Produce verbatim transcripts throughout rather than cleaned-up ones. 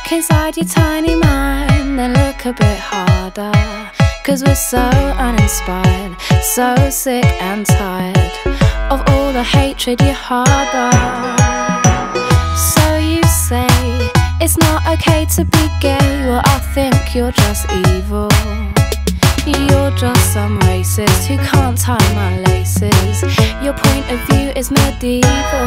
Look inside your tiny mind, then look a bit harder. Cause we're so uninspired, so sick and tired of all the hatred you harbour. So you say it's not okay to be gay. Well, I think you're just evil. You're just some racist who can't tie my laces. Your point of view is medieval.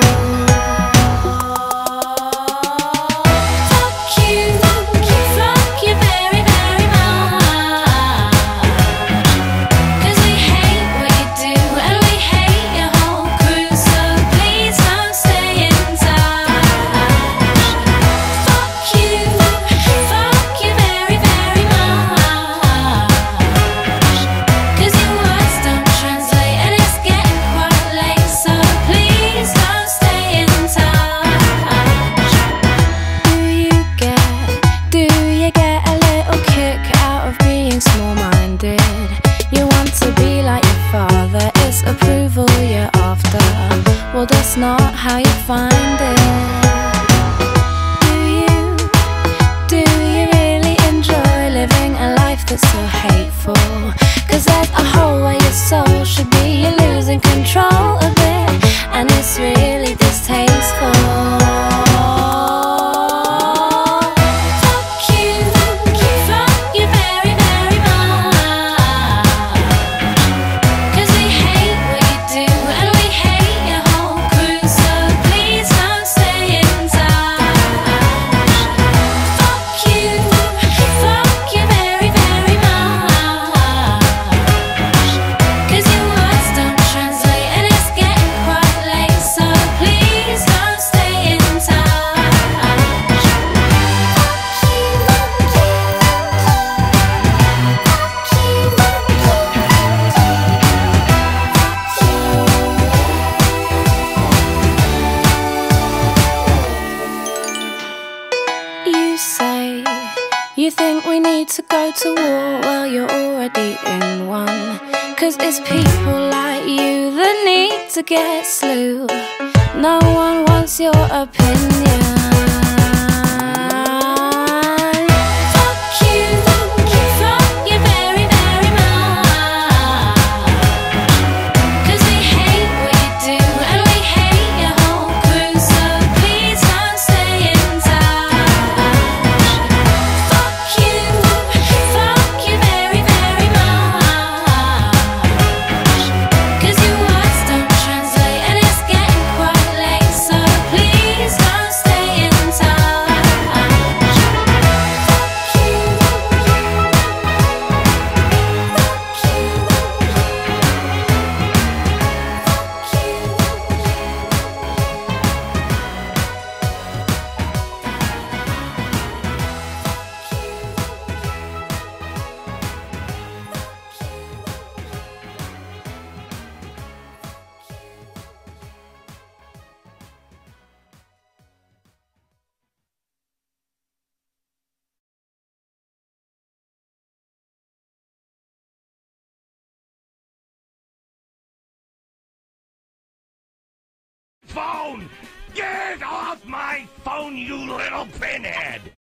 Approval you're after, well that's not how you find it. Do you, do you really enjoy living a life that's so hateful? Cause there's a hole where your soul should be. You're losing control a bit, and it's really distasteful. You say you think we need to go to war. Well, you're already in one. Cause it's people like you that need to get slew. No one wants your opinion. Phone! Get off my phone, you little pinhead!